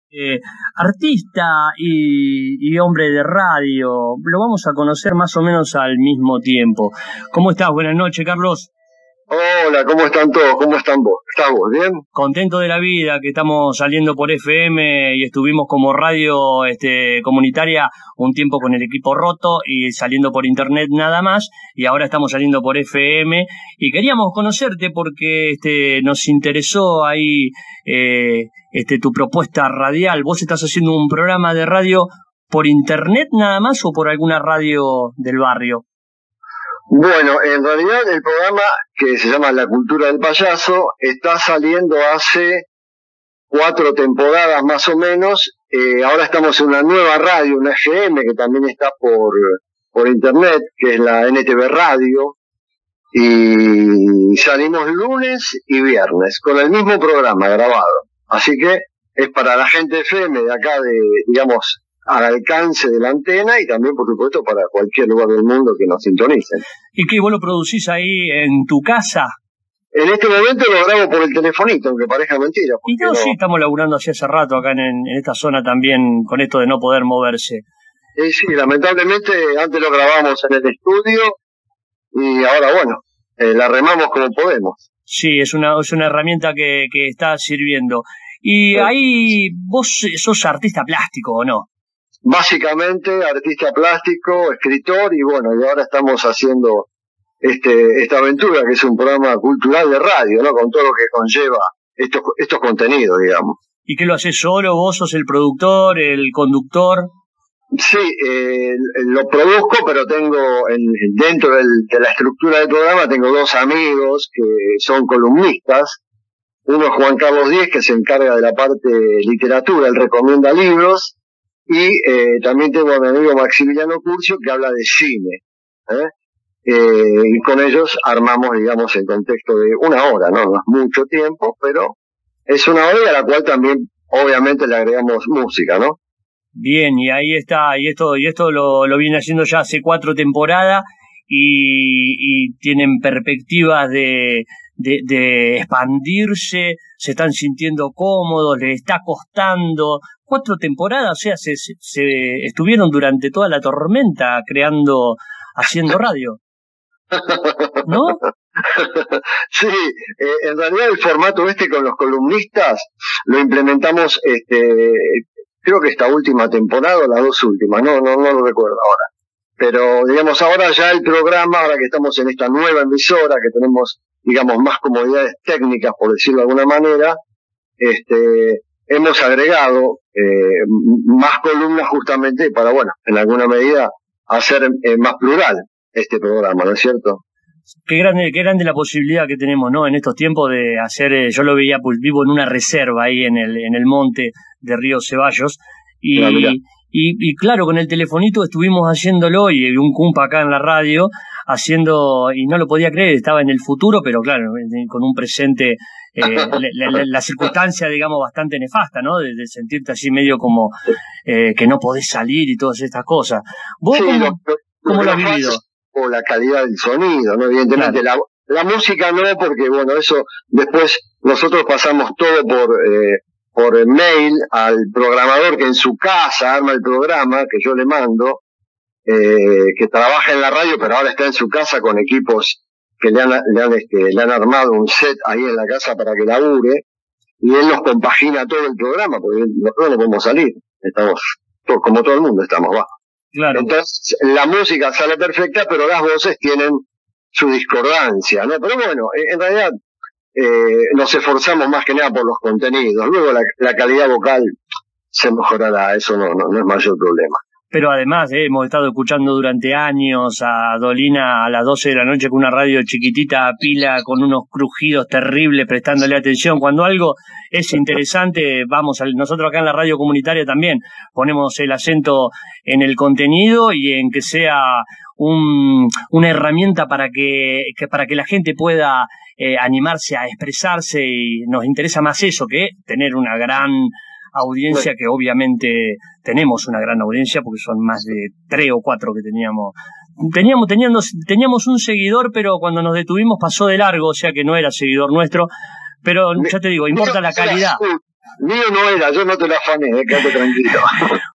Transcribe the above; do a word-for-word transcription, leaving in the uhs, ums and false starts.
Eh, artista y, y hombre de radio, lo vamos a conocer más o menos al mismo tiempo. ¿Cómo estás? Buenas noches, Carlos. Hola, ¿cómo están todos? ¿Cómo están vos? ¿Estás vos bien? Contento de la vida, que estamos saliendo por F M y estuvimos como radio este, comunitaria un tiempo con el equipo roto y saliendo por internet nada más, y ahora estamos saliendo por F M y queríamos conocerte porque este, nos interesó ahí eh, este, tu propuesta radial. ¿Vos estás haciendo un programa de radio por internet nada más o por alguna radio del barrio? Bueno, en realidad el programa, que se llama La Cultura del Payaso, está saliendo hace cuatro temporadas más o menos. Eh, ahora estamos en una nueva radio, una F M, que también está por, por internet, que es la N T V Radio, y salimos lunes y viernes, con el mismo programa grabado. Así que es para la gente F M de acá, de, digamos, al alcance de la antena, y también, por supuesto, para cualquier lugar del mundo que nos sintonicen. ¿Y qué, vos lo producís ahí en tu casa? En este momento lo grabo por el telefonito, aunque parezca mentira. Y no, no, sí, estamos laburando hace hace rato acá en, en esta zona también, con esto de no poder moverse. Eh, sí, lamentablemente antes lo grabamos en el estudio, y ahora, bueno, eh, la remamos como podemos. Sí, es una, es una herramienta que, que está sirviendo. Y sí. Ahí, ¿vos sos artista plástico o no? Básicamente artista plástico, escritor, y bueno, y ahora estamos haciendo este esta aventura, que es un programa cultural de radio, ¿no? Con todo lo que conlleva estos estos contenidos, digamos. ¿Y qué lo haces solo? ¿Vos sos el productor, el conductor? Sí, eh, lo produzco, pero tengo en, dentro del, de la estructura del programa tengo dos amigos que son columnistas. Uno es Juan Carlos Díez, que se encarga de la parte de literatura, él recomienda libros. Y eh, también tengo a mi amigo Maximiliano Curcio, que habla de cine, ¿eh? Eh, y con ellos armamos, digamos, el contexto de una hora, ¿no? No es mucho tiempo, pero es una hora, y a la cual también, obviamente, le agregamos música, ¿no? Bien, y ahí está, y esto, y esto lo, lo viene haciendo ya hace cuatro temporadas, y, y tienen perspectivas de, de, de expandirse, se están sintiendo cómodos, les está costando. Cuatro temporadas, o sea, se, se, se estuvieron durante toda la tormenta creando, haciendo radio, ¿no? Sí, eh, en realidad el formato este con los columnistas lo implementamos, este, creo que esta última temporada o las dos últimas, no, no, no lo recuerdo ahora. Pero, digamos, ahora ya el programa, ahora que estamos en esta nueva emisora, que tenemos, digamos, más comodidades técnicas, por decirlo de alguna manera, este, hemos agregado eh, más columnas justamente para, bueno, en alguna medida hacer eh, más plural este programa, ¿no es cierto? Qué grande, qué grande la posibilidad que tenemos, ¿no? En estos tiempos de hacer, eh, yo lo veía, pues vivo en una reserva ahí en el, en el monte de Río Ceballos, y, ah, y, y claro, con el telefonito estuvimos haciéndolo, y un cumpa acá en la radio, haciendo, y no lo podía creer, estaba en el futuro, pero claro, con un presente, eh, la, la, la circunstancia, digamos, bastante nefasta, ¿no? De, de sentirte así medio como eh, que no podés salir y todas estas cosas. ¿Vos sí, cómo, lo, lo, ¿cómo lo has vivido? O la calidad del sonido, ¿no? Evidentemente, claro. la, la música no, porque bueno, eso después nosotros pasamos todo por eh, por mail al programador que en su casa arma el programa, que yo le mando, eh, que trabaja en la radio, pero ahora está en su casa con equipos que le han, le han, este, le han armado un set ahí en la casa para que labure, y él nos compagina todo el programa, porque nosotros no podemos salir, estamos, todo, como todo el mundo estamos, va. Claro. Entonces, la música sale perfecta, pero las voces tienen su discordancia, ¿no? Pero bueno, en realidad, eh, nos esforzamos más que nada por los contenidos. Luego la, la calidad vocal se mejorará, eso no, no, no es mayor problema. Pero además, eh, hemos estado escuchando durante años a Dolina a las doce de la noche con una radio chiquitita a pila, con unos crujidos terribles, prestándole atención. Cuando algo es interesante, vamos, a, nosotros acá en la radio comunitaria también ponemos el acento en el contenido y en que sea un, una herramienta para que, que, para que la gente pueda eh, animarse a expresarse, y nos interesa más eso que tener una gran audiencia, que obviamente tenemos una gran audiencia porque son más de tres o cuatro que teníamos. Teníamos, teníamos, teníamos un seguidor, pero cuando nos detuvimos pasó de largo, o sea que no era seguidor nuestro, pero ya te digo, importa la calidad. Mío no era, yo no te lo afané, quédate tranquilo.